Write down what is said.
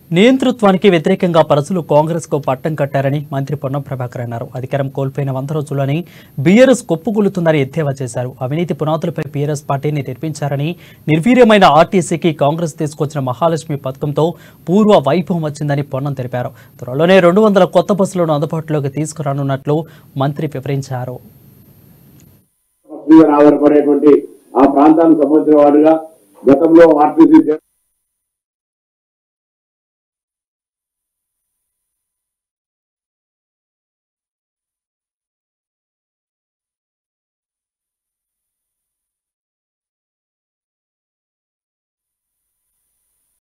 నియంతృత్వానికి వ్యతిరేకంగా ప్రజలు కాంగ్రెస్ కు పట్టం కట్టారని మంత్రి పొన్నం ప్రభాకర్ అన్నారు. అధికారం కోల్పోయిన 100 రోజుల్లోనే బీఆర్ఎస్ కొప్పుకూలుతుందని ఎద్దేవా చేశారు. అవినీతి పునాదులపై బీఆర్ఎస్ పార్టీని నిర్మించారని, నిర్వీర్యమైన ఆర్టీసీకి కాంగ్రెస్ తీసుకొచ్చిన మహాలక్ష్మి పథకంతో పూర్వ వైభవం వచ్చిందని పొన్నం తెలిపారు. త్వరలోనే 200 కొత్త బస్సులను అందుబాటులోకి తీసుకురానున్నట్లు మంత్రి వివరించారు. ఆ ప్రాంతానికి సంబంధించిన వారుగా గతంలో ఆర్టీసీ